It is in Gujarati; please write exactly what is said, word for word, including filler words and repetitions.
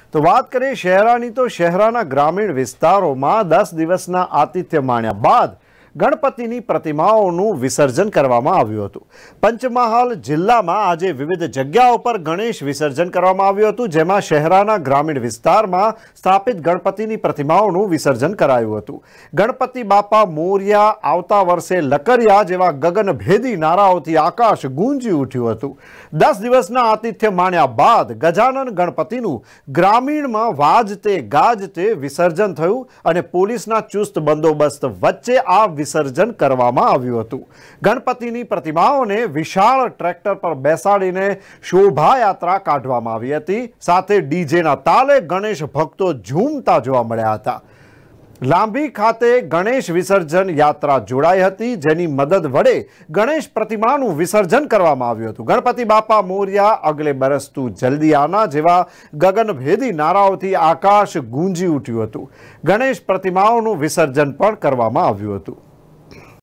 તો વાત કરીએ શહેરાની તો શહેરાના ગ્રામીણ વિસ્તારોમાં દસ દિવસના આતિથ્ય માણ્યા બાદ ગણપતિની પ્રતિમાઓનું વિસર્જન કરવામાં આવ્યું હતું। પંચમહાલ જિલ્લામાં આજે વિવિધ જગ્યાઓ પર ગણેશ વિસર્જન કરવામાં આવ્યું હતું, જેમાં શહેરાના ગ્રામીણ વિસ્તારમાં સ્થાપિત ગણપતિની પ્રતિમાઓનું વિસર્જન કરાયું હતું। ગણપતિ બાપા મોરિયા, આવતા વર્ષે લકરિયા જેવા ગગનભેદી નારાઓથી આકાશ ગુંજી ઉઠ્યું હતું। દસ દિવસના આતિથ્ય માણ્યા બાદ ગજાનન ગણપતિનું ગ્રામીણમાં વાજતે ગાજતે વિસર્જન થયું અને પોલીસના ચુસ્ત બંદોબસ્ત વચ્ચે આ વિસર્જન કરવામાં આવ્યું હતું। ગણપતિની પ્રતિમાઓને વિશાળ ટ્રેક્ટર પર બેસાડીને શોભાયાત્રા કાઢવામાં આવી હતી। સાથે ડીજેના તાલે ગણેશ ભક્તો ઝૂમતા જોવા મળ્યા હતા। લાંબી ખાતે ગણેશ વિસર્જન યાત્રા જોડાઈ હતી, જેની મદદ વડે ગણેશ પ્રતિમાનું વિસર્જન કરવામાં આવ્યું હતું। ગણપતિ બાપા મોરિયા, અગલે બરસ તું જલ્દી આના જેવા ગગનભેદી નારાઓથી આકાશ ગુંજી ઉઠ્યું હતું। ગણેશ પ્રતિમાઓનું વિસર્જન પણ કરવામાં આવ્યું હતું।